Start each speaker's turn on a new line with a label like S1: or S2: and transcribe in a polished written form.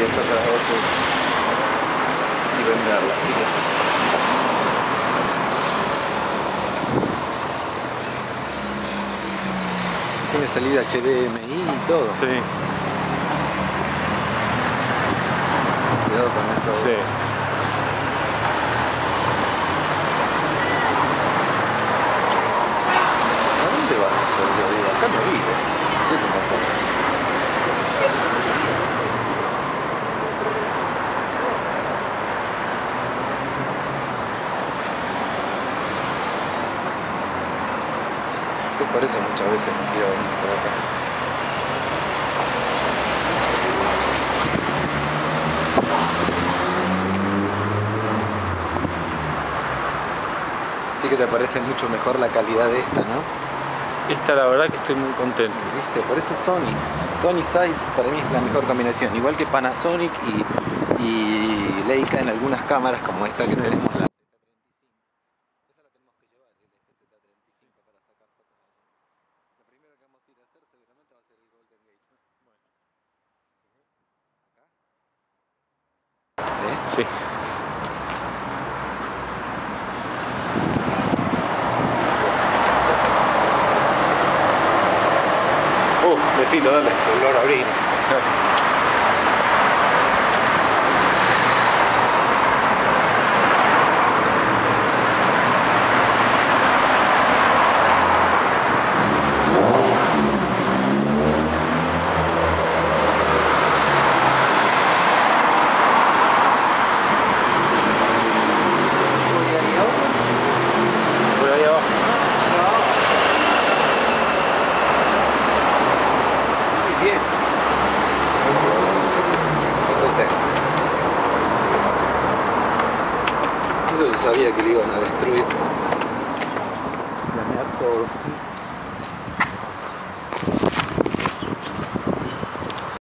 S1: sacar las voces y venderla. Así que... tiene salida HDMI y todo.
S2: Sí.
S1: Cuidado con eso.
S2: Sí.
S1: ¿A dónde va esto? Yo digo, acá no vive. No sé cómo fue. Por eso muchas veces no quiero venir por acá. Sí que te parece mucho mejor la calidad de esta, ¿no?
S2: Esta la verdad que estoy muy contento.
S1: ¿Viste? Por eso Sony Zeiss para mí es la mejor combinación. Igual que Panasonic y Leica en algunas cámaras como esta que tenemos.
S2: Sí. Besito, dale.
S1: Olor a orina.
S2: Por ahí abajo.
S1: Bien. Eso yo sabía que lo iban a destruir. Planear todo.